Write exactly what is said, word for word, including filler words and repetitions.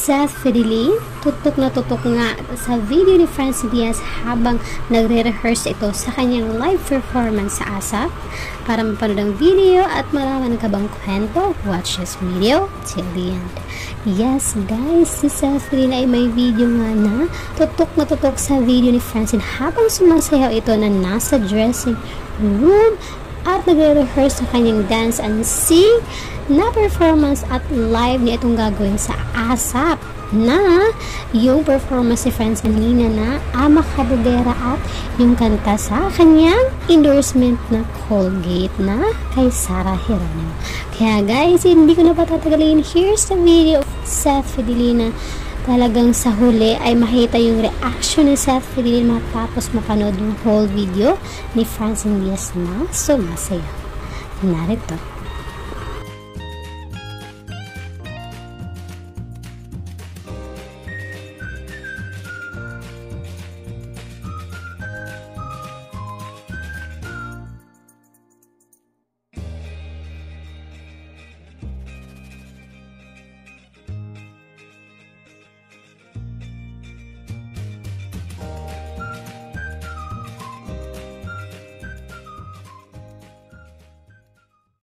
Seth tutok na tutok nga sa video ni Francine habang nagre-rehearse ito sa kanyang live performance sa ASAP. Para mapanood ang video at malaman ka bang kwento, watch this video till the end. Yes guys, si Seth ay may video nga na tutok na tutok sa video ni Francine habang sumasayaw ito na nasa dressing room at nagre-rehearse sa kanyang dance and sing na performance at live niya itong gagawin sa ASAP na yung performance ni Francine na Ama Kabudera at yung kanta sa kanyang endorsement na Colgate na kay Sarah Geronimo. Kaya guys, hindi ko na patatagalin. Here's the video of Seth Fidelina. Talagang sa huli ay makita yung reaction ni Seth Fidelina matapos mapanood yung whole video ni Francine na Sumasayaw. Narito.